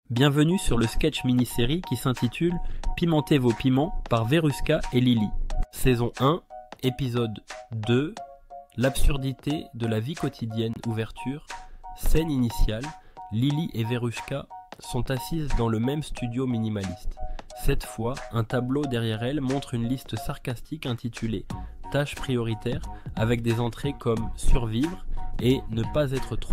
Bienvenue sur le sketch mini-série qui s'intitule Pimentez vos piments par Verushka et Lily. Saison 1, épisode 2, l'absurdité de la vie quotidienne, ouverture. Scène initiale, Lily et Verushka sont assises dans le même studio minimaliste. Cette fois, un tableau derrière elles montre une liste sarcastique intitulée « Tâches prioritaires » avec des entrées comme « Survivre » et « Ne pas être trop ».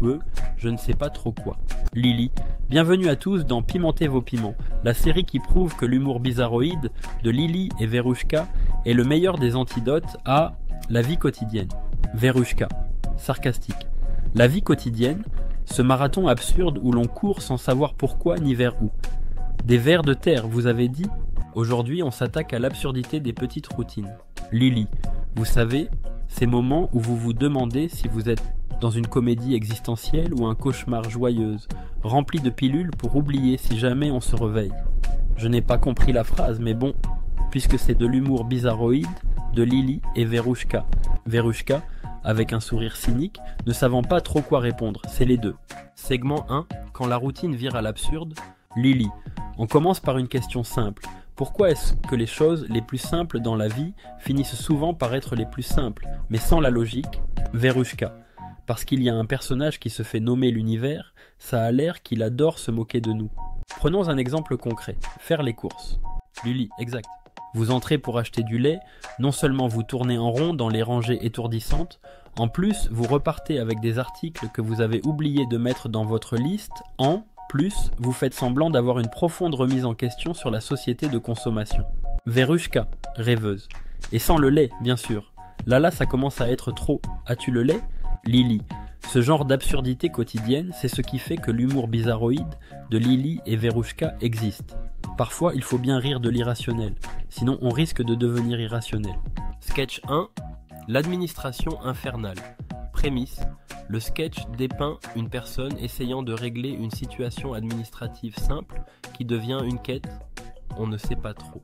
Je ne sais pas trop quoi. Lily, bienvenue à tous dans Pimentez vos piments, la série qui prouve que l'humour bizarroïde de Lily et Verushka est le meilleur des antidotes à la vie quotidienne. Verushka, sarcastique. La vie quotidienne, ce marathon absurde où l'on court sans savoir pourquoi ni vers où. Des vers de terre, vous avez dit? Aujourd'hui, on s'attaque à l'absurdité des petites routines. Lily, vous savez, ces moments où vous vous demandez si vous êtes dans une comédie existentielle ou un cauchemar joyeuse, rempli de pilules pour oublier si jamais on se réveille. Je n'ai pas compris la phrase, mais bon, puisque c'est de l'humour bizarroïde de Lily et Verushka. Verushka, avec un sourire cynique, ne savant pas trop quoi répondre, c'est les deux. Segment 1, quand la routine vire à l'absurde. Lily, on commence par une question simple. Pourquoi est-ce que les choses les plus simples dans la vie finissent souvent par être les plus simples, mais sans la logique? Verushka, parce qu'il y a un personnage qui se fait nommer l'univers, ça a l'air qu'il adore se moquer de nous. Prenons un exemple concret, faire les courses. Lily, exact. Vous entrez pour acheter du lait, non seulement vous tournez en rond dans les rangées étourdissantes, en plus vous repartez avec des articles que vous avez oublié de mettre dans votre liste, en plus vous faites semblant d'avoir une profonde remise en question sur la société de consommation. Verushka, rêveuse. Et sans le lait, bien sûr. Là, ça commence à être trop. As-tu le lait? Lily. Ce genre d'absurdité quotidienne, c'est ce qui fait que l'humour bizarroïde de Lily et Verushka existe. Parfois, il faut bien rire de l'irrationnel, sinon on risque de devenir irrationnel. Sketch 1. L'administration infernale. Prémisse. Le sketch dépeint une personne essayant de régler une situation administrative simple qui devient une quête, on ne sait pas trop.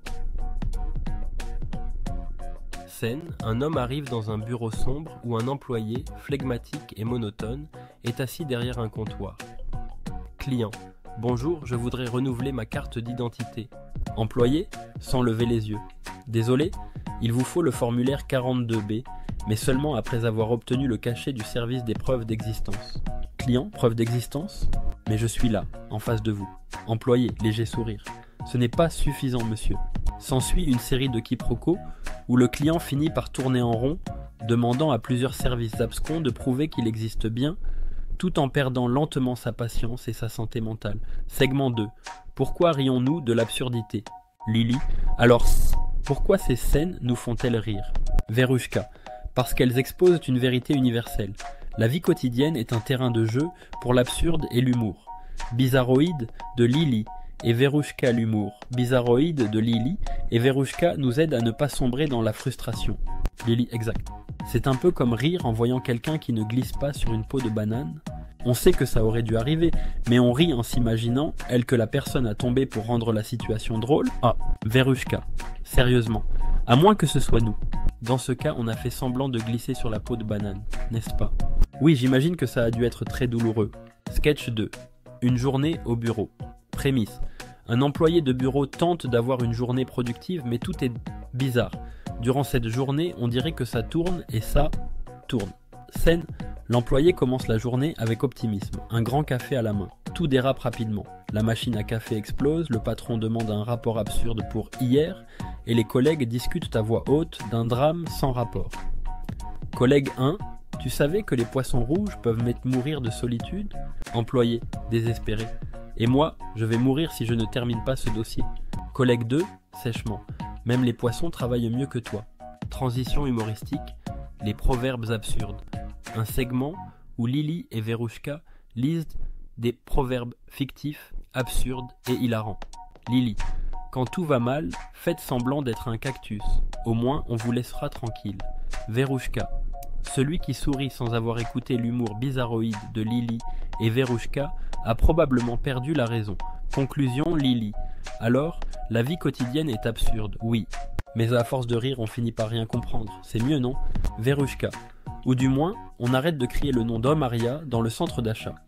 Scène, un homme arrive dans un bureau sombre où un employé, flegmatique et monotone, est assis derrière un comptoir. Client, bonjour, je voudrais renouveler ma carte d'identité. Employé, sans lever les yeux. Désolé, il vous faut le formulaire 42B, mais seulement après avoir obtenu le cachet du service des preuves d'existence. Client, preuve d'existence? Mais je suis là, en face de vous. Employé, léger sourire. Ce n'est pas suffisant, monsieur. S'ensuit une série de quiproquos où le client finit par tourner en rond, demandant à plusieurs services abscons de prouver qu'il existe bien, tout en perdant lentement sa patience et sa santé mentale. Segment 2. Pourquoi rions-nous de l'absurdité? Lily. Alors, pourquoi ces scènes nous font-elles rire? Verushka. Parce qu'elles exposent une vérité universelle. La vie quotidienne est un terrain de jeu pour l'absurde et l'humour. Bizarroïde de Lily et Verushka l'humour. Bizarroïde de Lily et Verushka nous aide à ne pas sombrer dans la frustration. Lily, exact. C'est un peu comme rire en voyant quelqu'un qui ne glisse pas sur une peau de banane. On sait que ça aurait dû arriver, mais on rit en s'imaginant, elle, que la personne a tombé pour rendre la situation drôle. Ah, Verushka. Sérieusement. À moins que ce soit nous. Dans ce cas, on a fait semblant de glisser sur la peau de banane, n'est-ce pas? Oui, j'imagine que ça a dû être très douloureux. Sketch 2. Une journée au bureau. Prémisse. Un employé de bureau tente d'avoir une journée productive, mais tout est bizarre. Durant cette journée, on dirait que ça tourne et ça tourne. Scène. L'employé commence la journée avec optimisme, un grand café à la main. Tout dérape rapidement. La machine à café explose, le patron demande un rapport absurde pour hier, et les collègues discutent à voix haute d'un drame sans rapport. Collègue 1, tu savais que les poissons rouges peuvent mourir de solitude? Employé, désespéré. Et moi, je vais mourir si je ne termine pas ce dossier. Collègue 2, sèchement. Même les poissons travaillent mieux que toi. Transition humoristique, les proverbes absurdes. Un segment où Lily et Verushka lisent des proverbes fictifs, absurdes et hilarants. Lily, quand tout va mal, faites semblant d'être un cactus. Au moins, on vous laissera tranquille. Verushka, celui qui sourit sans avoir écouté l'humour bizarroïde de Lily et Verushka a probablement perdu la raison. Conclusion, Lily. Alors, la vie quotidienne est absurde, oui. Mais à force de rire, on finit par rien comprendre. C'est mieux, non? Verushka. Ou du moins, on arrête de crier le nom d'homme Aria dans le centre d'achat.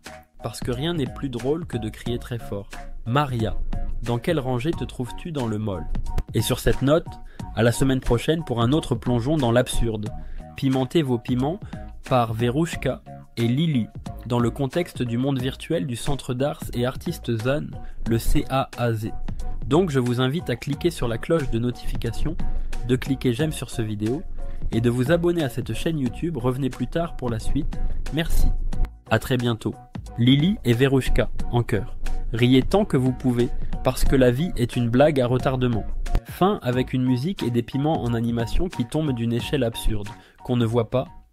parce que rien n'est plus drôle que de crier très fort. Maria, dans quelle rangée te trouves-tu dans le mall? Et sur cette note, à la semaine prochaine pour un autre plongeon dans l'absurde. Pimentez vos piments par Verouchka et Lily, dans le contexte du monde virtuel du Centre d'Arts et Artistes Zone, le CAAZ. Donc je vous invite à cliquer sur la cloche de notification, de cliquer j'aime sur ce vidéo, et de vous abonner à cette chaîne YouTube. Revenez plus tard pour la suite. Merci. À très bientôt. Lily et Verouchka, en chœur. Riez tant que vous pouvez, parce que la vie est une blague à retardement. Fin avec une musique et des piments en animation qui tombent d'une échelle absurde, qu'on ne voit pas,